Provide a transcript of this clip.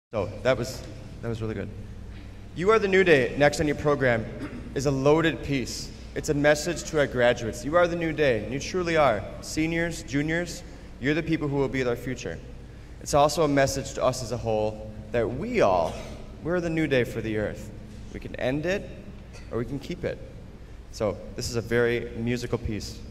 So that was really good. You Are the New Day, next on your program, is a loaded piece. It's a message to our graduates. You are the new day, and you truly are. Seniors, juniors, you're the people who will be our future. It's also a message to us as a whole that we're the new day for the earth. We can end it, or we can keep it. So this is a very musical piece.